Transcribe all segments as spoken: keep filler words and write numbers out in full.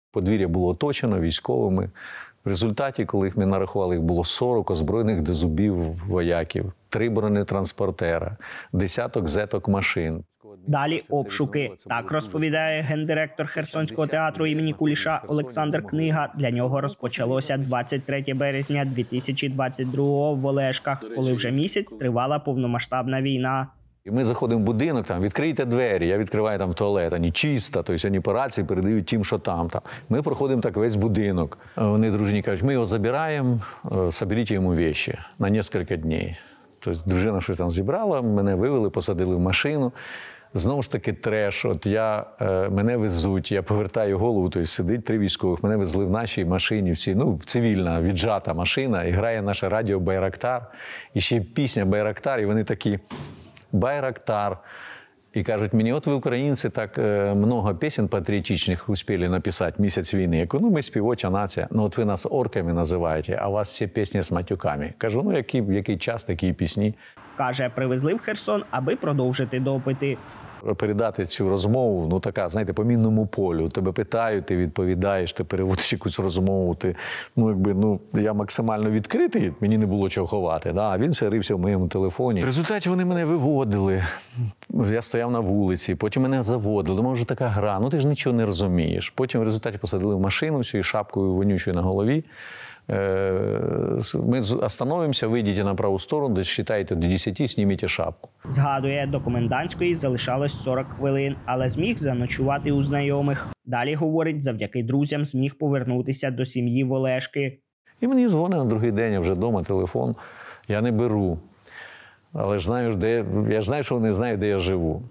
Подвір'я було оточено військовими. В результаті, коли їх ми нарахували, їх було сорок озброєних до зубів вояків, три бронетранспортера, десяток зеток машин. Далі обшуки. Так розповідає гендиректор Херсонського театру імені Куліша Олександр Книга. Для нього розпочалося двадцять третього березня дві тисячі двадцять другого в Олешках, коли вже місяць тривала повномасштабна війна. І ми заходимо в будинок, там, відкрийте двері, я відкриваю там туалет, вони чисто, тобто вони по рації передають тим, що там. там. Ми проходимо так весь будинок. Вони дружині кажуть, ми його забираємо, соберіть йому речі на кілька днів. Тобто дружина щось там зібрала, мене вивели, посадили в машину. Знову ж таки треш, от я, е, мене везуть, я повертаю голову, тобто сидить три військових, мене везли в нашій машині, в цій, ну, цивільна, віджата машина, і грає наше радіо «Байрактар», і ще пісня «Байрактар», і вони такі «Байрактар», і кажуть мені, от ви, українці, так е, много пісень патріотичних успіли написати місяць війни. Я кажу, ну, ми співоча нація, ну, от ви нас орками називаєте, а у вас всі пісні з матюками. Кажу, ну, який, який час, такі пісні. Каже, привезли в Херсон, аби продовжити допити. Передати цю розмову, ну така, знаєте, по мінному полю. Тебе питають, ти відповідаєш, ти переводиш якусь розмову, ти, ну, якби, ну, я максимально відкритий, мені не було чого ховати, да? А він все рився в моєму телефоні. В результаті вони мене виводили, я стояв на вулиці, потім мене заводили, може така гра, ну ти ж нічого не розумієш. Потім в результаті посадили в машину всю і шапкою вонючою на голові. Ми остановимося, вийдіть на праву сторону, десь считаєте до десяти, зніміть шапку. Згадує, до комендантської залишалось сорок хвилин, але зміг заночувати у знайомих. Далі, говорить, завдяки друзям зміг повернутися до сім'ї в Олешки. І мені дзвонить на другий день, я вже вдома, телефон, я не беру. Але ж знаю, де, я ж знаю, що вони знають, де я живу.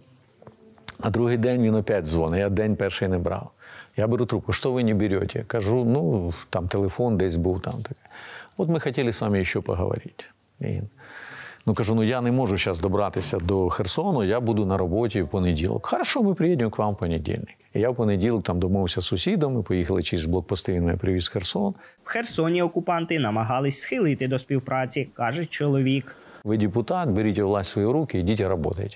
А другий день він опять дзвонить, я день перший не брав. Я беру трубку, що ви не берете? Кажу, ну, там телефон десь був, там таке. От ми хотіли з вами ще поговорити. І, ну, кажу, ну, я не можу зараз добратися до Херсону, я буду на роботі в понеділок. Хорошо, ми приїдемо к вам в понедільник. І я в понеділок там домовився з сусідами, поїхали через блокпости, він мене привіз в Херсон. В Херсоні окупанти намагались схилити до співпраці, каже чоловік. Ви депутат, беріть власть в свої руки, йдіть і працюйте.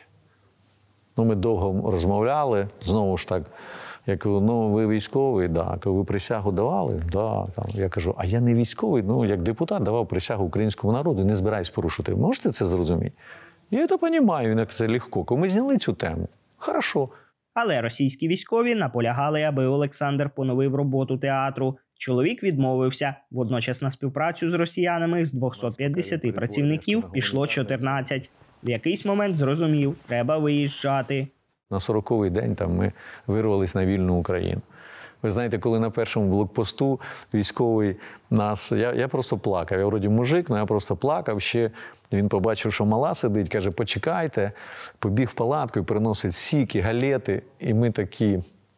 Ну, ми довго розмовляли, знову ж так. Я кажу, ну, ви військовий, да. Кажу, ви присягу давали? Да. Там, я кажу, а я не військовий, ну, як депутат давав присягу українському народу, не збираюсь порушити. Можете це зрозуміти? Я це розумію, як це легко. Коли ми зняли цю тему, хорошо. Але російські військові наполягали, аби Олександр поновив роботу театру. Чоловік відмовився. Водночас на співпрацю з росіянами з двохсот п'ятдесяти працівників пішло чотирнадцять. В якийсь момент зрозумів, треба виїжджати. На сороковий день там ми вирвались на вільну Україну. Ви знаєте, коли на першому блокпосту військовий нас... Я, я просто плакав. Я вроді мужик, але я просто плакав. Ще він побачив, що мала сидить, каже, почекайте. Побіг в палатку і приносить сіки, галети. І ми такі,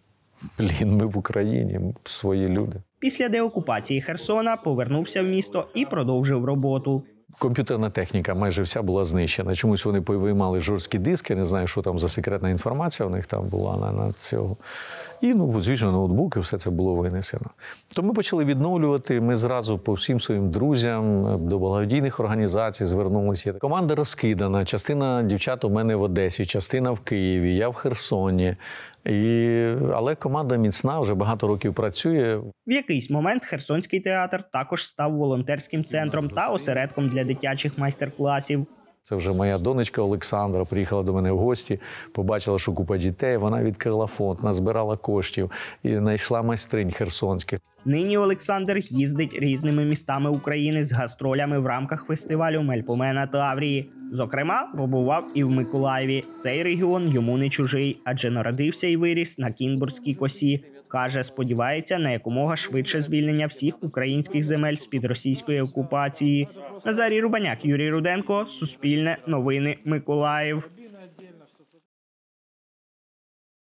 блін, ми в Україні, свої люди. Після деокупації Херсона повернувся в місто і продовжив роботу. Комп'ютерна техніка майже вся була знищена. Чомусь вони повиймали жорсткі диски, не знаю, що там за секретна інформація у них там була на, на цього. І, ну, звісно, ноутбуки, все це було винесено. То ми почали відновлювати, ми зразу по всім своїм друзям, до благодійних організацій звернулися. Команда розкидана, частина дівчат у мене в Одесі, частина в Києві, я в Херсоні. І... Але команда міцна, вже багато років працює. В якийсь момент Херсонський театр також став волонтерським центром та осередком для дитячих майстер-класів. Це вже моя донечка Олександра приїхала до мене в гості, побачила, що купа дітей, вона відкрила фонд, назбирала коштів і знайшла майстринь херсонських. Нині Олександр їздить різними містами України з гастролями в рамках фестивалю «Мельпомена Таврії». Зокрема, побував і в Миколаєві. Цей регіон йому не чужий, адже народився і виріс на Кінбурзькій косі. Каже, сподівається на якомога швидше звільнення всіх українських земель з-під російської окупації. Назарій Рубаняк, Юрій Руденко, Суспільне, Новини, Миколаїв.